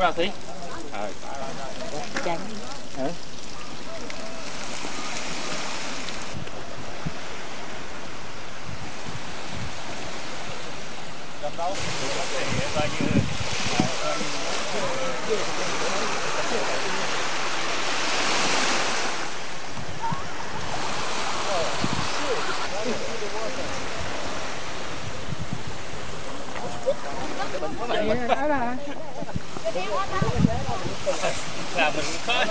ra tí. Chán. Là mình có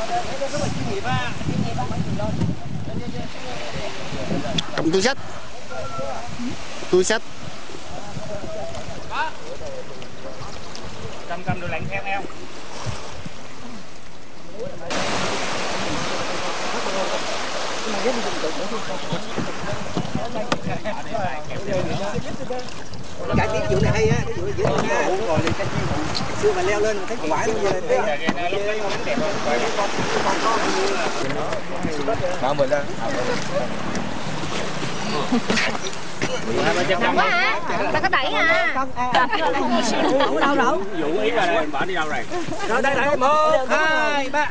cầm túi xách cầm đồ lạnh theo eo. Cái vụ này hay á, cái vụ này dễ nha. Rồi thì cái xưa mà leo lên thấy quả nó lên đây. bảo mình ra. Nằm quá hả? Ta có đẩy à? Đâu. Vụ ý là mình bỏ đi đâu rồi? Rồi đây 1, 2, 3.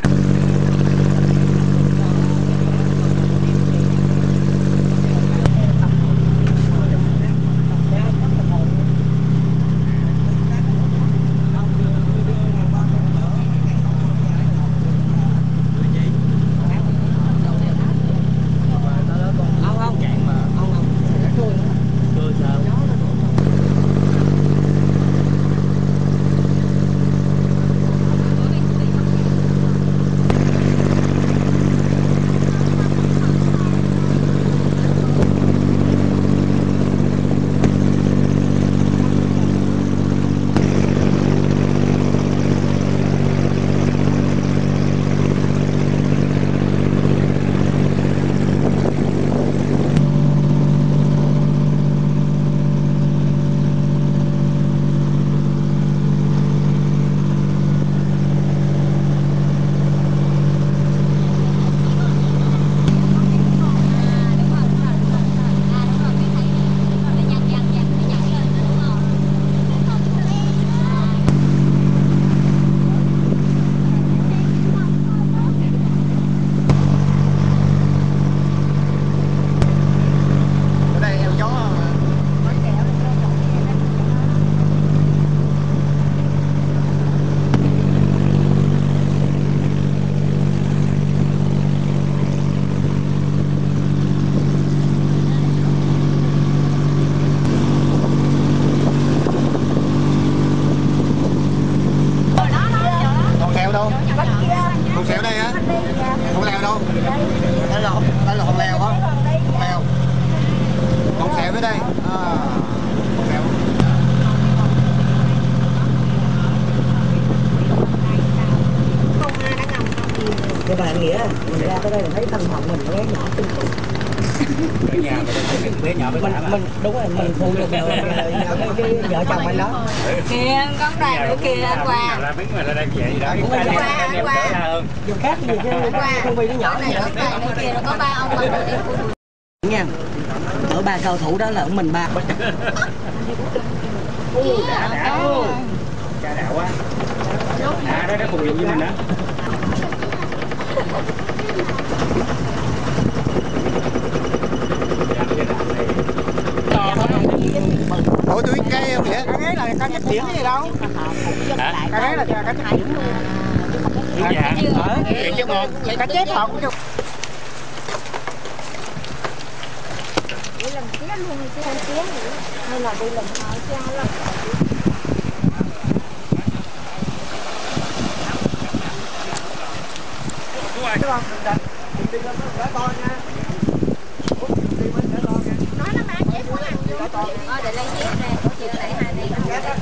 Đây là hòn lèo hả? Hòn lèo. Con xẹo tới đây. Con xẹo. Cái bạn nghĩa mình ra tới đây mình thấy tâm hồn mình bé nhỏ tinh khủng. Ở nhà mình bé nhỏ bé mình đúng rồi, mình phụ thuộc vào cái vợ chồng anh đó. Kìa con này nữa kìa anh Hòa. Là biết mà là đang vậy đó. Qua. Dù khác gì chứ không vì nó nhỏ này nữa kìa nó có ba ông ba nha. Ở ba cầu thủ đó là ông mình ba. Đã. Cha đã quá. Đó cùng dụng với mình đó. Ủa túi cây không vậy? Cái là cá chết biển gì đâu. Cái là cá chết biển luôn. Dạ. Chuyện chứ ngon. Cá chết không. đi làm tía luôn chứ không tía nữa. Hay là đi làm họ cha lắm. Đúng không? Đi lên nó đỡ to nha. Nói nó mang dép của anh vô. Để lấy dép nè, chị lấy hai đi.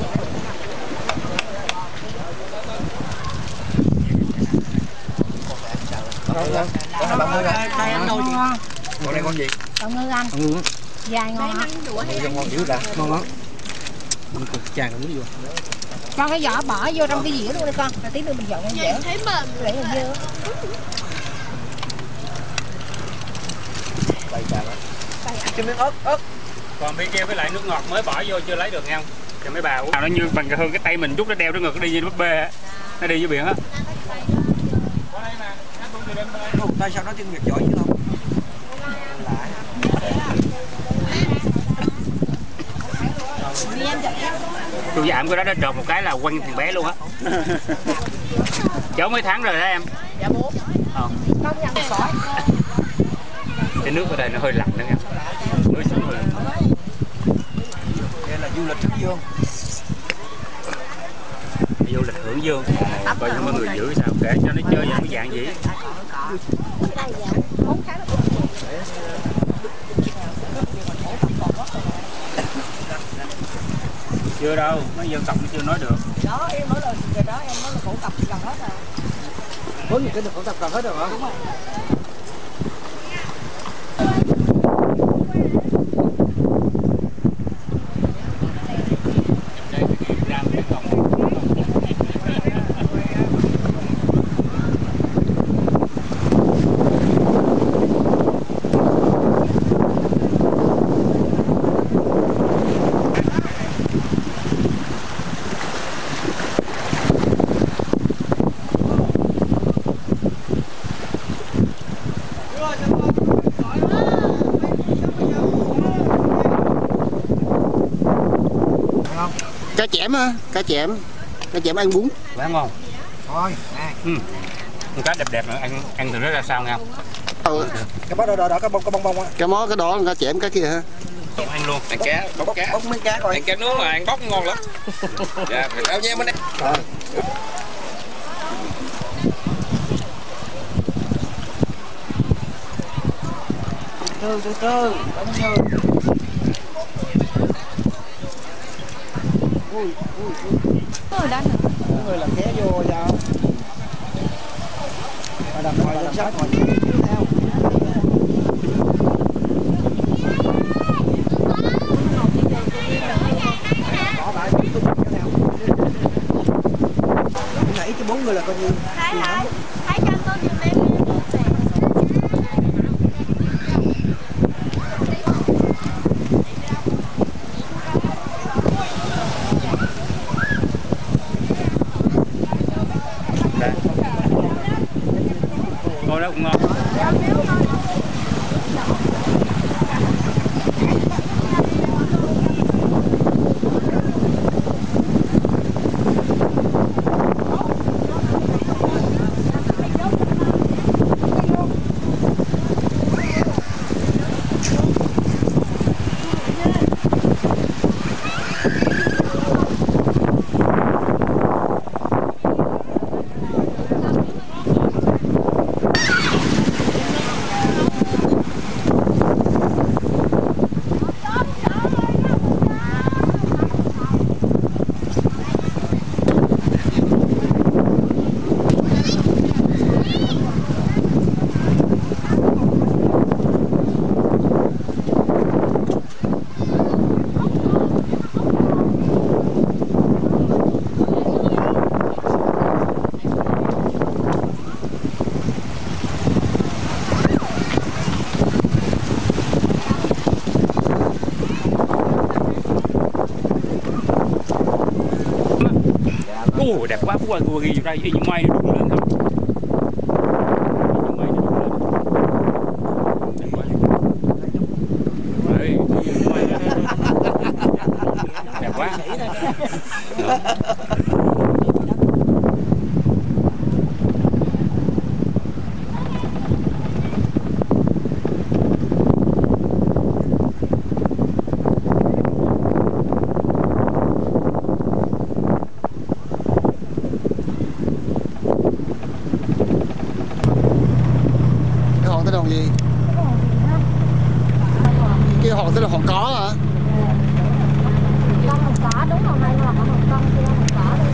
Con này con gì? Con ngư anh. Con ngư. Dài ngon lắm. Ngon dữ đã. Ngon lắm. Chàng còn muốn vô. Con cái vỏ bỏ vô trong cái dĩa luôn đi con. Rồi tí nữa mình dọn con dẻ. Thấy mềm. Để mình dơ. Đây chàng á. Cho miếng ớt. Còn bên kia với lại nước ngọt mới bỏ vô chưa lấy được nghe không? Thì mấy bà uống nào nó như bằng hương cái tay mình rút nó đeo nó ngực nó đi như búp bê á. Nó đi dưới biển á. Tại sao nó tiếng Việt giỏi chứ không? Tôi giảm cái đó nó trộn một cái là quăng thằng bé luôn á. Cháu mấy tháng rồi đó em? Dạ 4. Không nhận sỏi. Cái nước ở đây nó hơi lạnh đó nha. Nước xuống hơi lạnh. Đây là du lịch Hướng Dương. Du lịch Hướng Dương. Coi như mọi người giữ sao kể cho nó chơi dạng cái dạng gì. Chưa đâu, mấy dân tộc nó chưa nói được. Đó em nói là đó em nói là phổ cập gần hết rồi. Có những cái được phổ cập gần hết rồi hả? Đúng rồi. Cá chẽm á, cá chẽm ăn bún. Phải không? Thôi, nè. Con cá đẹp đẹp nữa, ăn từ nó ra sao nha. Cái bó đỏ cái bông á. Cái mó cái đó là cá chẽm cái kia hả? Ăn luôn. Ăn cá, bóc cá. Bóc miếng cá coi. Ăn cá nướng mà ăn bóc ngon lắm. Dạ, phải ao nhem bên đây. Từ từ, bánh như. Rồi đánh. Người làm ké vô sao? Mà đặt ngoài danh sách ngoài tiếp theo. Bỏ lại tiếp tục cái nào. Nãy cho 4 người là coi như. Hai trăm tôi nhiều em. Ngồi đó cũng ngon. Đẹp quá, Phú Quang ghi vô đây, y như mây nó đung lên không? Đẹp quá. Đấy, đẹp quá. gì? Kia hòn tức là hòn có hả? Con hòn có đúng rồi, hay là con kia hòn có đi.